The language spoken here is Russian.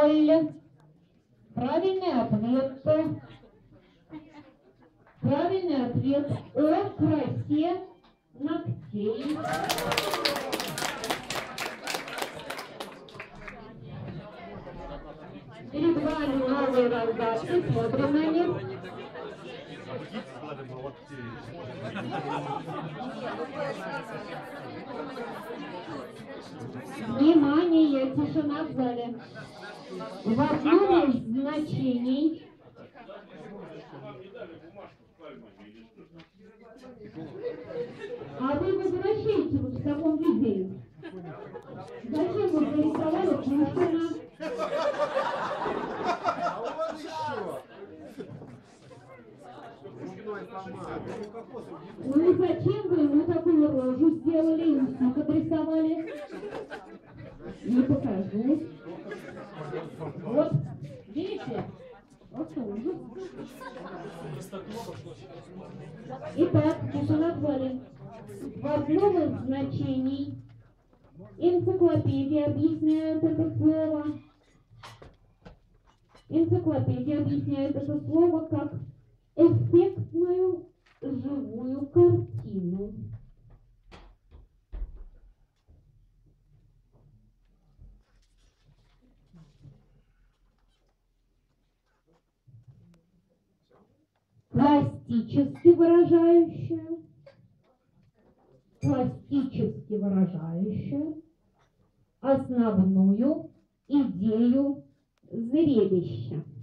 Вуаль. Правильный ответ. Правильный ответ о красе ногтей. Перед вами новые разгадки, смотрим на них. Внимание, тишина в зале. В одном из значений а вы возвращаете вот в таком виде. Зачем вы нарисовали Пушкина? Ну и зачем вы ему такую рожу сделали и усы подрисовали? Не покажу. Вот, видите? Вот ужас. Итак, тишина в зале. В одном из значений энциклопедия объясняет это слово. Энциклопедия объясняет это слово как эффектную живую картину. Пластически выражающая основную идею зрелища.